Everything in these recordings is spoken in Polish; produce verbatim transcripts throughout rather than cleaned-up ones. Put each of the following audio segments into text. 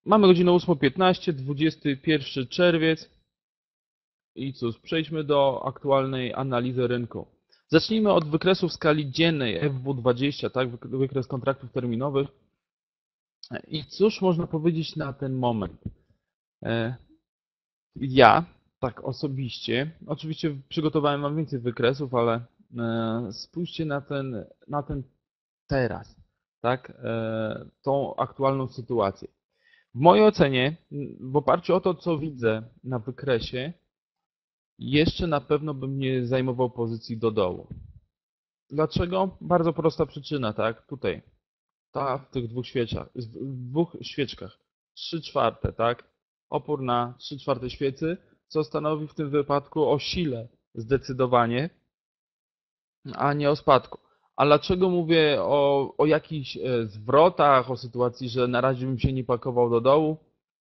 Mamy godzinę ósma piętnaście, dwudziesty pierwszy czerwiec i cóż, przejdźmy do aktualnej analizy rynku. Zacznijmy od wykresu w skali dziennej F W dwadzieścia, tak, wykres kontraktów terminowych. I cóż można powiedzieć na ten moment? E, Ja, tak osobiście, oczywiście przygotowałem wam więcej wykresów, ale e, spójrzcie na ten, na ten teraz, tak, e, tą aktualną sytuację. W mojej ocenie, w oparciu o to, co widzę na wykresie, jeszcze na pewno bym nie zajmował pozycji do dołu. Dlaczego? Bardzo prosta przyczyna, tak? Tutaj, ta w tych dwóch świeczach, w dwóch świeczkach, trzy czwarte, tak? Opór na trzy czwarte świecy, co stanowi w tym wypadku o sile zdecydowanie, a nie o spadku. A dlaczego mówię o, o jakichś e, zwrotach, o sytuacji, że na razie bym się nie pakował do dołu?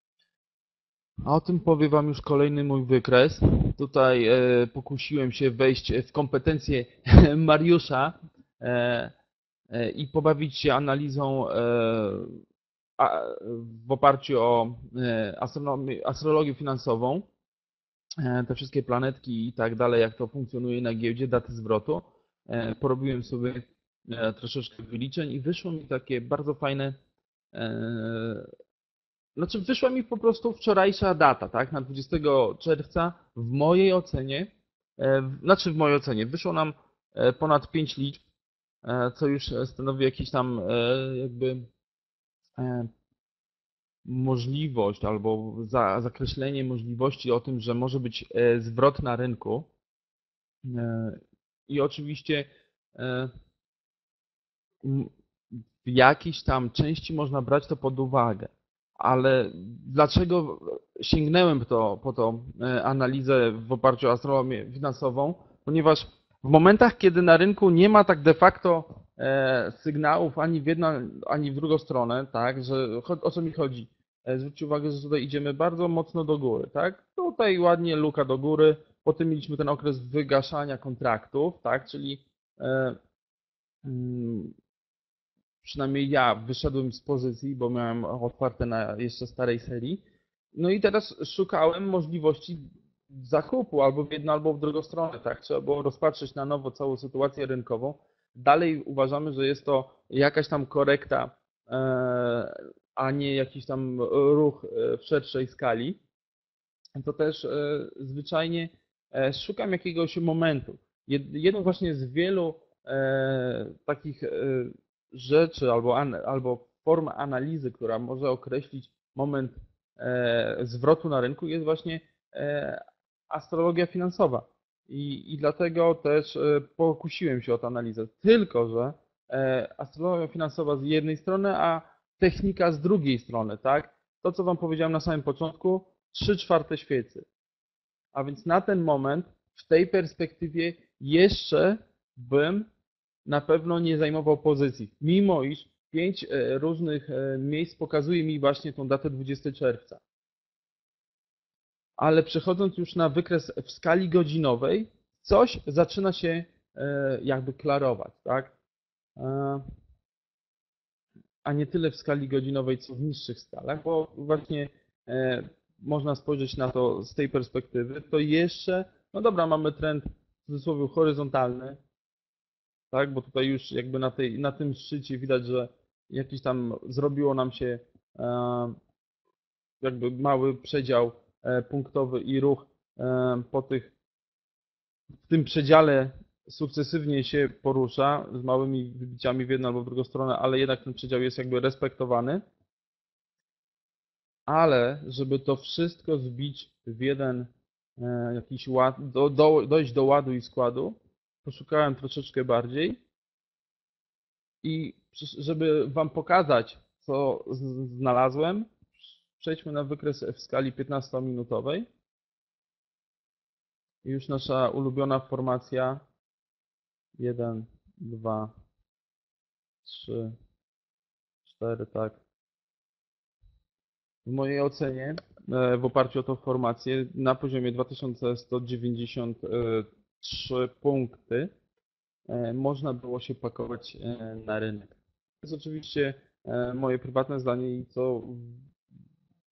A o tym powie Wam już kolejny mój wykres. Tutaj e, pokusiłem się wejść w kompetencje Mariusza e, e, i pobawić się analizą e, a, w oparciu o e, astronomię, astrologię finansową, e, te wszystkie planetki i tak dalej, jak to funkcjonuje na giełdzie, daty zwrotu. E, porobiłem sobie e, troszeczkę wyliczeń i wyszło mi takie bardzo fajne. e, Znaczy wyszła mi po prostu wczorajsza data, tak? Na dwudziestego czerwca w mojej ocenie, e, w- znaczy w mojej ocenie, wyszło nam e, ponad pięć liczb, e, co już stanowi jakiś tam e, jakby e, możliwość albo za, zakreślenie możliwości o tym, że może być e, zwrot na rynku. E, I oczywiście e, m- w jakiejś tam części można brać to pod uwagę. Ale dlaczego sięgnąłem po to, po to e, analizę w oparciu o astronomię finansową? Ponieważ w momentach, kiedy na rynku nie ma tak de facto e, sygnałów ani w jedną, ani w drugą stronę, tak, że cho- o co mi chodzi? E, Zwróćcie uwagę, że tutaj idziemy bardzo mocno do góry, tak? Tutaj ładnie luka do góry, potem mieliśmy ten okres wygaszania kontraktów, tak, czyli e, mm, przynajmniej ja wyszedłem z pozycji, bo miałem otwarte na jeszcze starej serii. No i teraz szukałem możliwości zakupu albo w jedną, albo w drugą stronę, tak? Trzeba było rozpatrzeć na nowo całą sytuację rynkową. Dalej uważamy, że jest to jakaś tam korekta, e, a nie jakiś tam ruch e, w szerszej skali. To też e, zwyczajnie e, szukam jakiegoś momentu. Jed- Jedną właśnie z wielu e, takich e, rzeczy albo, an, albo form analizy, która może określić moment e, zwrotu na rynku, jest właśnie e, astrologia finansowa. I, I dlatego też e, pokusiłem się o tę analizę. Tylko, że e, astrologia finansowa z jednej strony, a technika z drugiej strony, tak? To, co Wam powiedziałem na samym początku, trzy czwarte świecy. A więc na ten moment, w tej perspektywie, jeszcze bym na pewno nie zajmował pozycji. Mimo iż pięć e, różnych e, miejsc pokazuje mi właśnie tą datę dwudziestego czerwca. Ale przechodząc już na wykres w skali godzinowej, coś zaczyna się e, jakby klarować, tak? E, A nie tyle w skali godzinowej, co w niższych skalach, bo właśnie e, można spojrzeć na to z tej perspektywy, to jeszcze, no dobra, mamy trend w cudzysłowie horyzontalny, tak, bo tutaj już jakby na tej, na tym szczycie widać, że jakiś tam zrobiło nam się e, jakby mały przedział e, punktowy i ruch e, po tych, w tym przedziale sukcesywnie się porusza z małymi wybiciami w jedną albo w drugą stronę, ale jednak ten przedział jest jakby respektowany. Ale żeby to wszystko zbić w jeden e, jakiś ład, do, do, dojść do ładu i składu, poszukałem troszeczkę bardziej i żeby Wam pokazać, co znalazłem, przejdźmy na wykres w skali piętnastominutowej. I już nasza ulubiona formacja jeden, dwa, trzy, cztery, tak. W mojej ocenie, e, w oparciu o tą formację, na poziomie dwa tysiące sto dziewięćdziesiąt trzy punkty e, można było się pakować e, na rynek. To jest oczywiście e, moje prywatne zdanie i co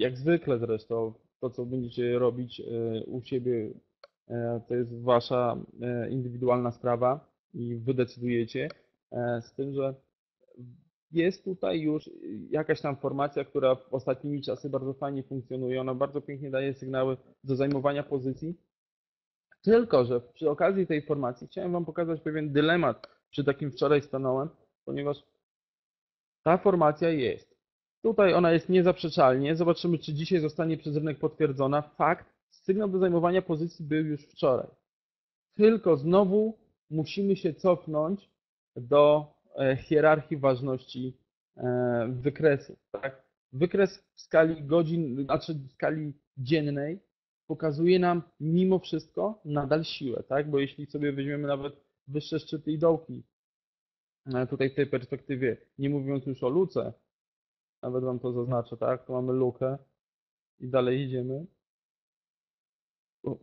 jak zwykle zresztą, to co będziecie robić e, u siebie, e, to jest wasza e, indywidualna sprawa i wy decydujecie, e, z tym, że jest tutaj już jakaś tam formacja, która w ostatnimi czasy bardzo fajnie funkcjonuje, ona bardzo pięknie daje sygnały do zajmowania pozycji, tylko że przy okazji tej formacji chciałem wam pokazać pewien dylemat, przy takim wczoraj stanąłem, ponieważ ta formacja jest. Tutaj ona jest niezaprzeczalnie. Zobaczymy, czy dzisiaj zostanie przez rynek potwierdzona. Fakt, sygnał do zajmowania pozycji był już wczoraj. Tylko znowu musimy się cofnąć do e, hierarchii ważności e, wykresu. Tak? Wykres w skali godzin, znaczy w skali dziennej pokazuje nam mimo wszystko nadal siłę, tak? Bo jeśli sobie weźmiemy nawet wyższe szczyty i dołki, e, tutaj w tej perspektywie, nie mówiąc już o luce, nawet wam to zaznaczę, tak? Tu mamy lukę i dalej idziemy. O,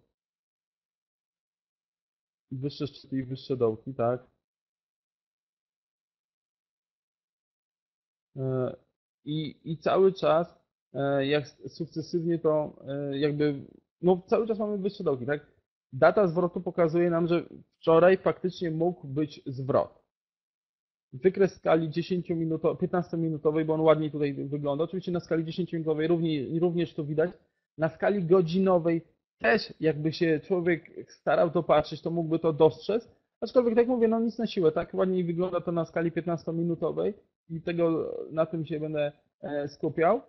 wyższe szczyty i wyższe dołki, tak? E, I, i cały czas, e, jak sukcesywnie to e, jakby, no cały czas mamy wyższe dołki, tak? Data zwrotu pokazuje nam, że wczoraj faktycznie mógł być zwrot. Wykres skali dziesięciominutowej, piętnastominutowej, bo on ładniej tutaj wygląda. Oczywiście na skali dziesięciominutowej również, również to widać. Na skali godzinowej też jakby się człowiek starał to patrzeć, to mógłby to dostrzec. Aczkolwiek tak mówię, no nic na siłę, tak ładniej wygląda to na skali piętnastominutowej i tego na tym się będę e, skupiał.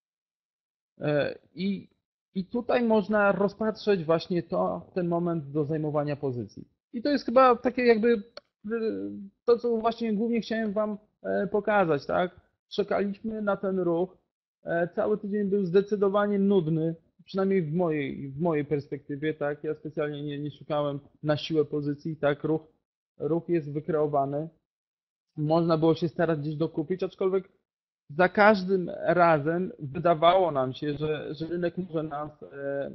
E, I, I tutaj można rozpatrzeć właśnie to, ten moment do zajmowania pozycji. I to jest chyba takie jakby y, to, co właśnie głównie chciałem Wam e, pokazać, tak? Czekaliśmy na ten ruch. E, Cały tydzień był zdecydowanie nudny, przynajmniej w mojej, w mojej perspektywie, tak? Ja specjalnie nie, nie szukałem na siłę pozycji, tak? Ruch, ruch jest wykreowany. Można było się starać gdzieś dokupić, aczkolwiek za każdym razem wydawało nam się, że, że rynek może nas e,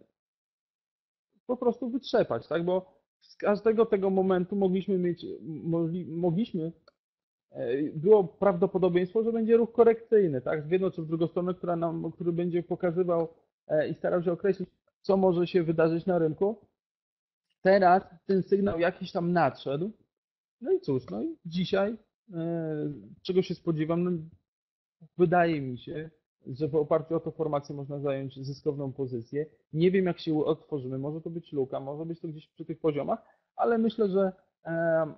po prostu wytrzepać, tak? Bo z każdego tego momentu mogliśmy mieć, mogli, mogliśmy, e, było prawdopodobieństwo, że będzie ruch korekcyjny, tak? W jedną czy w drugą stronę, która nam, który będzie pokazywał e, i starał się określić, co może się wydarzyć na rynku. Teraz ten sygnał jakiś tam nadszedł. No i cóż, no i dzisiaj, e, czego się spodziewam, no, wydaje mi się, że w oparciu o tę formację można zająć zyskowną pozycję. Nie wiem, jak się otworzymy. Może to być luka, może być to gdzieś przy tych poziomach, ale myślę, że em,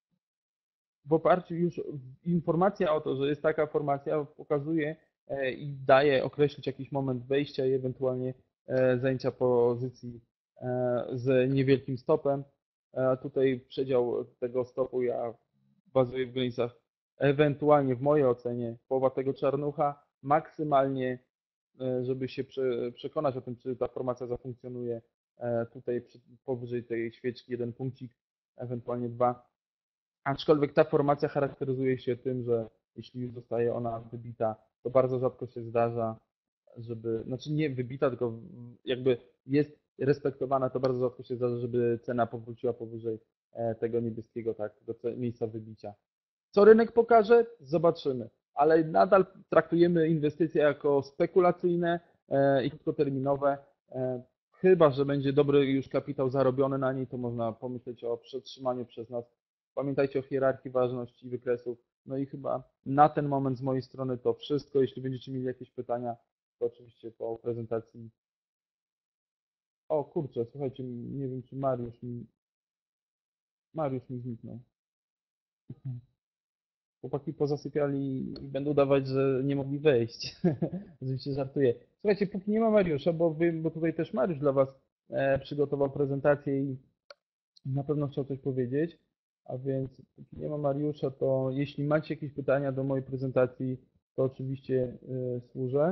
w oparciu już informacja o to, że jest taka formacja, pokazuje e, i daje określić jakiś moment wejścia i ewentualnie e, zajęcia pozycji e, z niewielkim stopem. E, Tutaj przedział tego stopu ja bazuję w granicach ewentualnie w mojej ocenie połowa tego czarnucha, maksymalnie, e, żeby się prze- przekonać o tym, czy ta formacja zafunkcjonuje, e, tutaj przy, powyżej tej świeczki jeden punkcik, ewentualnie dwa. Aczkolwiek ta formacja charakteryzuje się tym, że jeśli już zostaje ona wybita, to bardzo rzadko się zdarza, żeby, znaczy nie wybita, tylko w- jakby jest respektowana, to bardzo rzadko się zdarza, żeby cena powróciła powyżej e, tego niebieskiego, tak, tego ce- miejsca wybicia. Co rynek pokaże? Zobaczymy. Ale nadal traktujemy inwestycje jako spekulacyjne e, i krótkoterminowe. E, Chyba że będzie dobry już kapitał zarobiony na niej, to można pomyśleć o przetrzymaniu przez nas. Pamiętajcie o hierarchii ważności wykresów. No i chyba na ten moment z mojej strony to wszystko. Jeśli będziecie mieli jakieś pytania, to oczywiście po prezentacji. O kurczę, słuchajcie, nie wiem czy Mariusz mi, Mariusz mi zniknął. Chłopaki pozasypiali i będą dawać, że nie mogli wejść. Oczywiście żartuję. Słuchajcie, póki nie ma Mariusza, bo wiem, bo tutaj też Mariusz dla Was e, przygotował prezentację i na pewno chciał coś powiedzieć. A więc póki nie ma Mariusza, to jeśli macie jakieś pytania do mojej prezentacji, to oczywiście e, służę.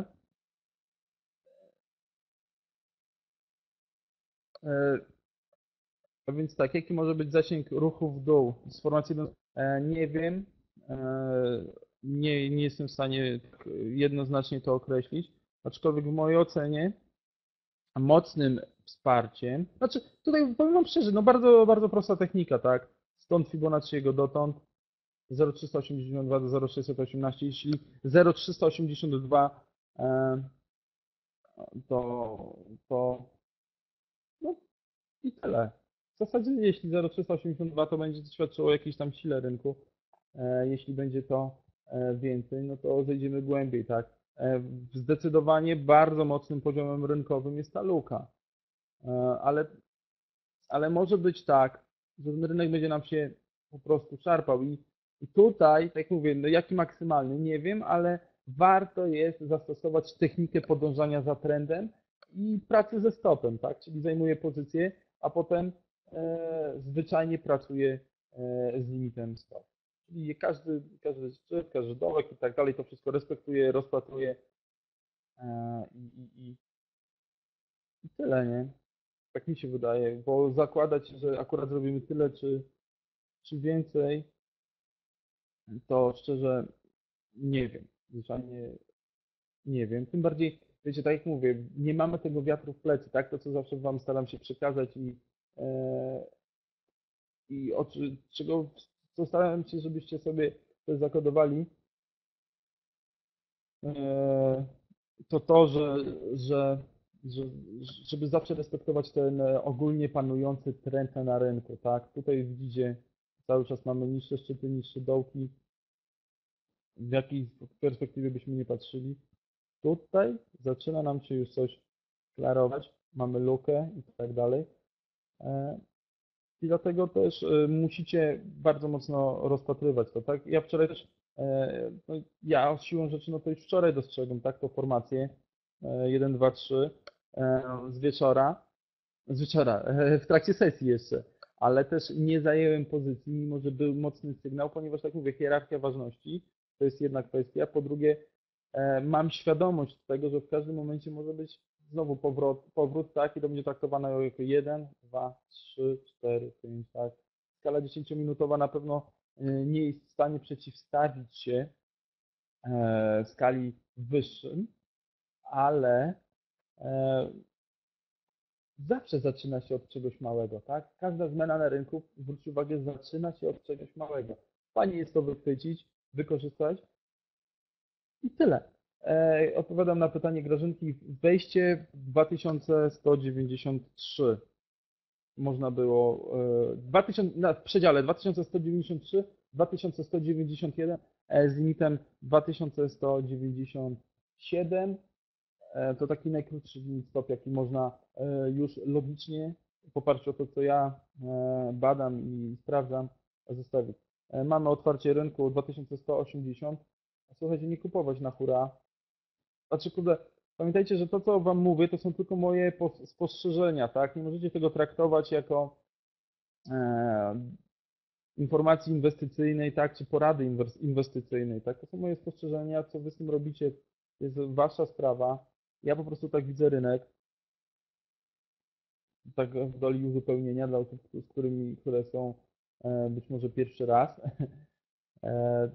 E, a więc tak, jaki może być zasięg ruchu w dół z formacji? E, nie wiem. E, nie, nie jestem w stanie tak jednoznacznie to określić. Aczkolwiek w mojej ocenie mocnym wsparciem, znaczy tutaj powiem wam szczerze, no bardzo, bardzo prosta technika, tak? Stąd Fibonacciego dotąd zero przecinek trzysta osiemdziesiąt dwa do zero przecinek sześćset osiemnaście, jeśli zero przecinek trzysta osiemdziesiąt dwa e, to, to no i tyle. W zasadzie jeśli zero przecinek trzysta osiemdziesiąt dwa to będzie to świadczyło o jakiejś tam sile rynku. E, Jeśli będzie to e, więcej, no to zejdziemy głębiej, tak? E, Zdecydowanie bardzo mocnym poziomem rynkowym jest ta luka. E, Ale, ale może być tak, że ten rynek będzie nam się po prostu szarpał i, i tutaj, tak jak mówię, no jaki maksymalny, nie wiem, ale warto jest zastosować technikę podążania za trendem i pracy ze stopem, tak? Czyli zajmuję pozycję, a potem e, zwyczajnie pracuję e, z limitem stop. Czyli każdy, każdy szczyt, każdy dołek i tak dalej, to wszystko respektuję, rozpatruję e, i, i, i i tyle, nie? Tak mi się wydaje, bo zakładać, że akurat zrobimy tyle czy, czy więcej, to szczerze nie wiem. Zwyczajnie nie wiem. Tym bardziej, wiecie, tak jak mówię, nie mamy tego wiatru w plecy, tak? To, co zawsze Wam staram się przekazać i, e, i o, czy- czego co staram się, żebyście sobie też zakodowali, e, to to, że, że, że, żeby zawsze respektować ten e, ogólnie panujący trend na rynku, tak? Tutaj widzicie, cały czas mamy niższe szczyty, niższe dołki, w jakiej perspektywie byśmy nie patrzyli. Tutaj zaczyna nam się już coś klarować, mamy lukę i tak dalej. E, I dlatego też e, musicie bardzo mocno rozpatrywać to, tak? Ja wczoraj też, e, no ja siłą rzeczy, no to już wczoraj dostrzegłem, tak, tą formację e, jeden, dwa, trzy e, z wieczora, z wieczora, e, w trakcie sesji jeszcze, ale też nie zajęłem pozycji, mimo że był mocny sygnał, ponieważ tak mówię, hierarchia ważności to jest jedna kwestia, po drugie e, mam świadomość tego, że w każdym momencie może być znowu powrót, powrót tak, i to będzie traktowane jako jeden, dwa, trzy, cztery, pięć, tak. Skala dziesięciominutowa na pewno e, nie jest w stanie przeciwstawić się e, skali wyższym, ale e, zawsze zaczyna się od czegoś małego, tak? Każda zmiana na rynku, zwróć uwagę, zaczyna się od czegoś małego. Fajnie jest to wychwycić, wykorzystać i tyle. E, odpowiadam na pytanie Grażynki. Wejście w dwa tysiące sto dziewięćdziesiąt trzy. Można było e, dwa tysiące, na, w przedziale dwa tysiące sto dziewięćdziesiąt trzy, dwa tysiące sto dziewięćdziesiąt jeden e, z limitem dwa tysiące sto dziewięćdziesiąt siedem. E, To taki najkrótszy limit stop, jaki można e, już logicznie, w oparciu o to, co ja e, badam i sprawdzam, zostawić. E, Mamy otwarcie rynku dwa tysiące sto osiemdziesiąt. Słuchajcie, nie kupować na hura. Znaczy, kurde, pamiętajcie, że to, co wam mówię, to są tylko moje pos- spostrzeżenia, tak? Nie możecie tego traktować jako e, informacji inwestycyjnej, tak? Czy porady inwes- inwestycyjnej, tak? To są moje spostrzeżenia, co wy z tym robicie, jest wasza sprawa. Ja po prostu tak widzę rynek, tak w doli uzupełnienia dla osób, z którymi, które są e, być może pierwszy raz. E,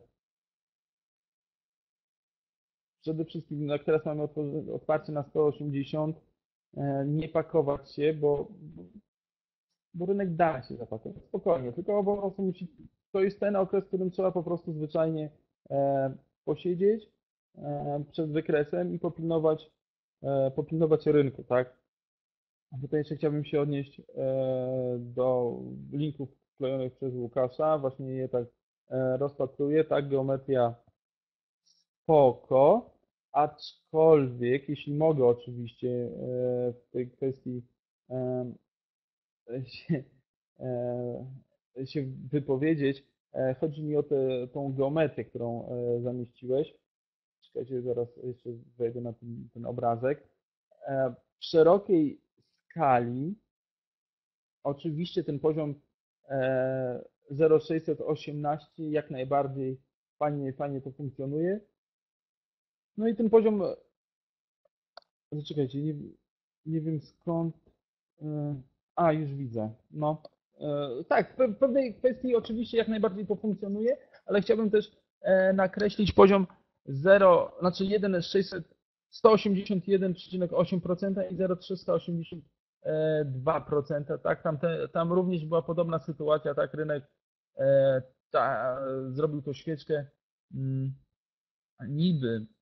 Przede wszystkim, no jak teraz mamy otworzy- otwarcie na sto osiemdziesiąt, e, nie pakować się, bo, bo rynek da się zapakować. Spokojnie, tylko po prostu musi, to jest ten okres, w którym trzeba po prostu zwyczajnie e, posiedzieć e, przed wykresem i popilnować, e, popilnować rynku, tak? A tutaj jeszcze chciałbym się odnieść e, do linków wklejonych przez Łukasza, właśnie je tak e, rozpatruję, tak, geometria spoko, aczkolwiek, jeśli mogę oczywiście e, w tej kwestii e, się, e, się wypowiedzieć. E, Chodzi mi o tę tą geometrię, którą e, zamieściłeś. Czekajcie, zaraz jeszcze wejdę na ten, ten obrazek. E, W szerokiej skali oczywiście ten poziom e, zero przecinek sześćset osiemnaście jak najbardziej fajnie, fajnie to funkcjonuje. No i ten poziom, zaczekajcie, nie, nie wiem skąd. e, A, już widzę. No, e, tak, w pewnej kwestii oczywiście jak najbardziej to funkcjonuje, ale chciałbym też e, nakreślić poziom zero, znaczy jeden jest sześćset, sto osiemdziesiąt jeden przecinek osiem procent i zero przecinek trzysta osiemdziesiąt dwa procent, tak, tam, te, tam również była podobna sytuacja, tak, rynek e, ta, zrobił to świeczkę mm, niby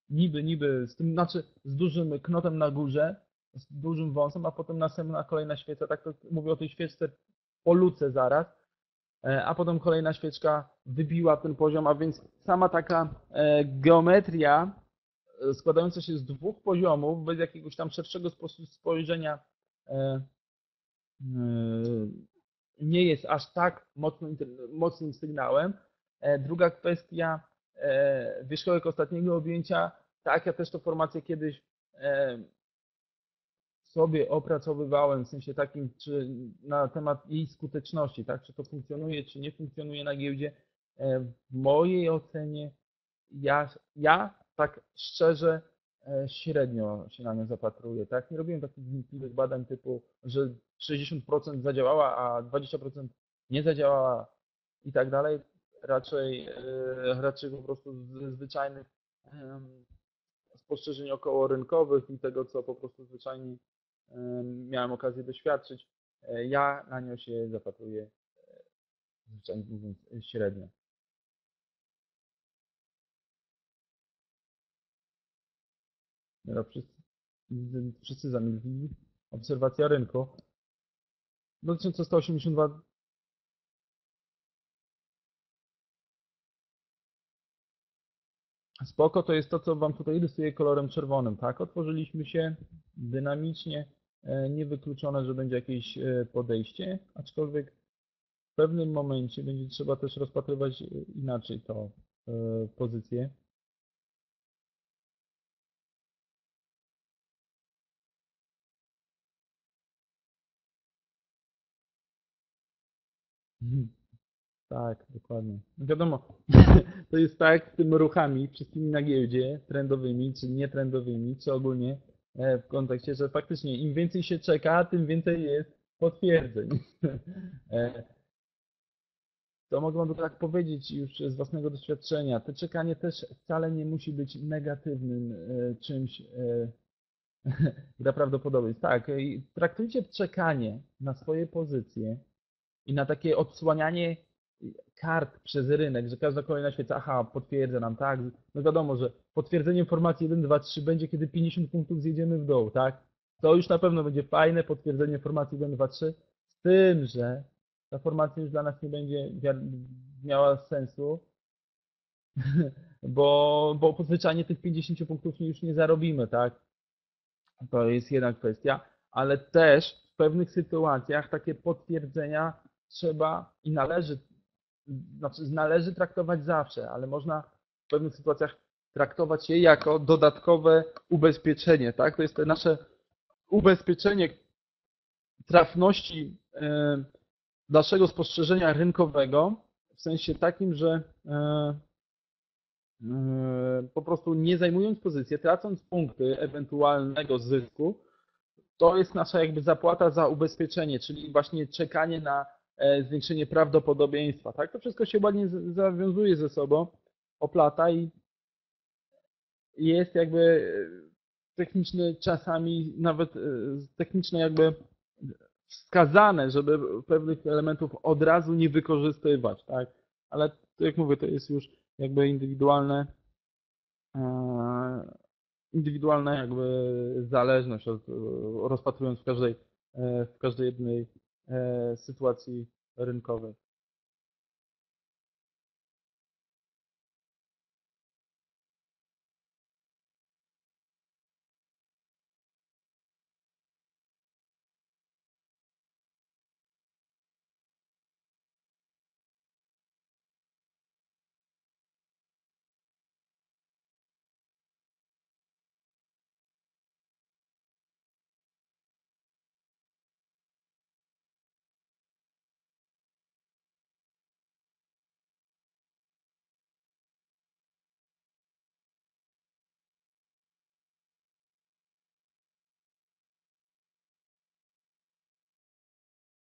niby, niby, z tym, znaczy z dużym knotem na górze, z dużym wąsem, a potem następna kolejna świeca, tak to mówię o tej świeczce po luce zaraz, e, a potem kolejna świeczka wybiła ten poziom, a więc sama taka e, geometria e, składająca się z dwóch poziomów, bez jakiegoś tam szerszego sposobu spojrzenia e, e, nie jest aż tak mocnym, mocnym sygnałem. E, Druga kwestia, e, wierzchołek ostatniego objęcia, tak, ja też to formację kiedyś e, sobie opracowywałem, w sensie takim, czy na temat jej skuteczności, tak, czy to funkcjonuje, czy nie funkcjonuje na giełdzie. E, W mojej ocenie ja, ja tak szczerze e, średnio się na nią zapatruję, tak? Nie robiłem takich wnikliwych badań typu, że sześćdziesiąt procent zadziałała, a dwadzieścia procent nie zadziałała i tak dalej. Raczej, e, raczej po prostu ze zwyczajnych em, spostrzeżeń okołorynkowych i tego, co po prostu zwyczajnie em, miałem okazję doświadczyć. E, Ja na nią się zapatruję, zwyczajnie mówiąc, średnio. Dobra, wszyscy, wszyscy zamilkli. Obserwacja rynku. dwa tysiące sto osiemdziesiąt dwa. Spoko to jest to, co Wam tutaj rysuję kolorem czerwonym, tak? Otworzyliśmy się dynamicznie, e, niewykluczone, że będzie jakieś e, podejście, aczkolwiek w pewnym momencie będzie trzeba też rozpatrywać e, inaczej to e, pozycję. Mhm. Tak, dokładnie. Wiadomo, to jest tak z tymi ruchami, wszystkimi na giełdzie, trendowymi czy nietrendowymi, czy ogólnie e, w kontekście, że faktycznie im więcej się czeka, tym więcej jest potwierdzeń. E, To mogę wam tak powiedzieć już z własnego doświadczenia. To czekanie też wcale nie musi być negatywnym e, czymś e, dla prawdopodobieństw. Tak, i traktujcie czekanie na swoje pozycje i na takie odsłanianie kart przez rynek, że każda kolejna świeca, aha, potwierdza nam, tak. No wiadomo, że potwierdzenie formacji jeden, dwa, trzy będzie, kiedy pięćdziesiąt punktów zjedziemy w dół, tak. To już na pewno będzie fajne potwierdzenie formacji jeden, dwa, trzy, z tym, że ta formacja już dla nas nie będzie miała sensu, bo, bo zwyczajnie tych pięćdziesiąt punktów już nie zarobimy, tak. To jest jedna kwestia, ale też w pewnych sytuacjach takie potwierdzenia trzeba i należy, znaczy należy traktować zawsze, ale można w pewnych sytuacjach traktować je jako dodatkowe ubezpieczenie, tak? To jest to nasze ubezpieczenie trafności e, naszego spostrzeżenia rynkowego w sensie takim, że e, e, po prostu nie zajmując pozycji, tracąc punkty ewentualnego zysku, to jest nasza jakby zapłata za ubezpieczenie, czyli właśnie czekanie na e, zwiększenie prawdopodobieństwa. Tak? To wszystko się ładnie z- zawiązuje ze sobą, oplata i jest jakby e, techniczny czasami nawet e, techniczne jakby wskazane, żeby pewnych elementów od razu nie wykorzystywać, tak? Ale to jak mówię, to jest już jakby indywidualne, e, indywidualna jakby zależność, od, rozpatrując w każdej, e, w każdej jednej e, sytuacji rynkowej.